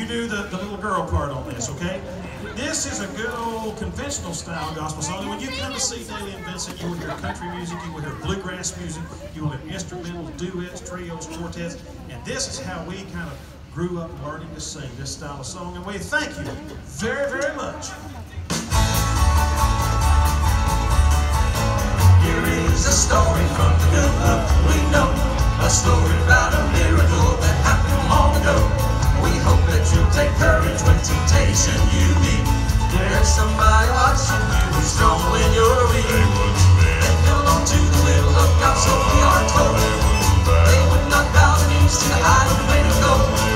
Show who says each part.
Speaker 1: do the little girl part on this, okay? This is a good old conventional style gospel song. And when you come to see Dailey and Vincent, you will hear country music, you will hear bluegrass music, you will hear instrumental, duets, trios, quartets. And this is how we kind of grew up learning to sing this style of song. And we thank you very, very much.
Speaker 2: Here is a story from the good book we know, a story about a miracle that happened long ago. We hope that you'll take courage when temptation you meet. There's somebody watching you who's strong when you're weak. And held on to the will of God, so we are told. They would not bow the knees to the idol way to go.